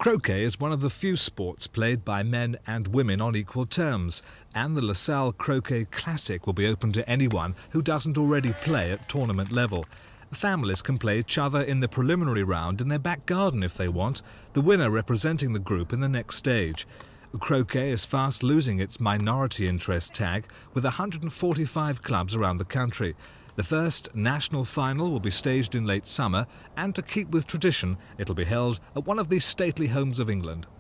Croquet is one of the few sports played by men and women on equal terms, and the LaSalle Croquet Classic will be open to anyone who doesn't already play at tournament level. Families can play each other in the preliminary round in their back garden if they want, the winner representing the group in the next stage. Croquet is fast losing its minority interest tag, with 145 clubs around the country. The first national final will be staged in late summer, and to keep with tradition, it'll be held at one of the stately homes of England.